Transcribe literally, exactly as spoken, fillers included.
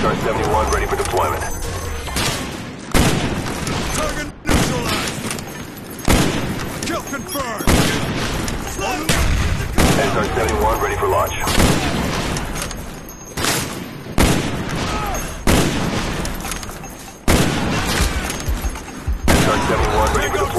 R seventy-one ready for deployment. Target neutralized! Kill confirmed! S R seventy-one ready for launch. S R seventy-one ready for deployment.